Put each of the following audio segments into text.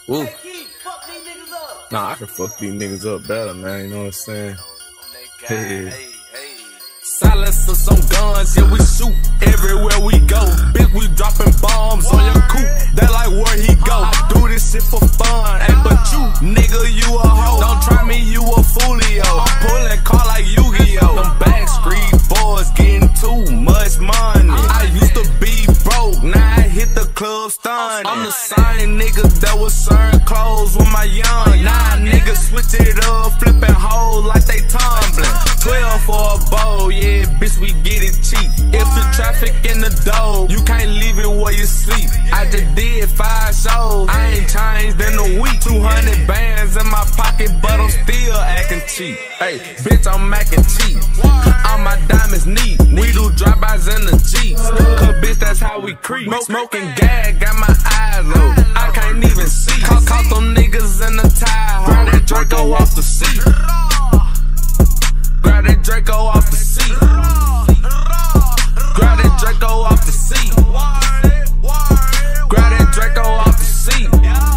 Ooh. Nah, I can fuck these niggas up better, man. You know what I'm saying? Hey. Silencers on guns, yeah, we shoot everywhere we go. Bitch, we dropping bombs on your coupe, that like where he go. I do this shit for fun, hey, but you, nigga, you a hoe. Don't try me, you a foolio. I'm pulling car like Yu-Gi-Oh. Them backstreet boys getting too much money. I used to be broke, now I hit the club stunning. I'm the same nigga that was serving clothes with my young. Now niggas switch it up, flipping hoes like they tumbling. 12 for a bowl, yeah, bitch, we get it cheap. If the traffic in the door, you can't leave it where you sleep. I just did 5 shows, I ain't changed in a week. 200 bands in my pocket, but I'm still acting cheap. Hey, bitch, I'm acting cheap. All my diamonds neat. We do drive-bys in the Jeeps. Cause bitch, that's how we creep. Smoking gag, got my eyes low. I can't even see. Caught them niggas in the tire. Grab that Draco off the seat. Grab that Draco off the seat. Grab that Draco off the seat. Grab that Draco off the seat.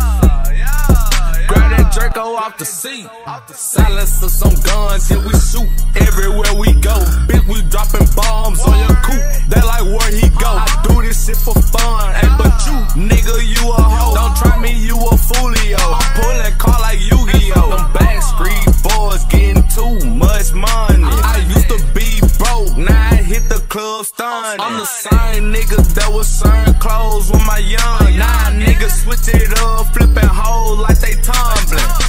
Grab that Draco off the seat. Silencers on guns, yeah, we shoot everywhere we go. Bitch, we dropping bombs on your coupe, that like where he go. I do this shit for fun, hey, but you, nigga, you a hoe. Don't try me, you a foolio. I'm pulling car like Yu-Gi-Oh. Them backstreet boys getting too much money. I used to be broke, now I hit the club stunning. I'm the same nigga that was serving clothes with my young. Now niggas switch it up, flipping hoes like they tumbling.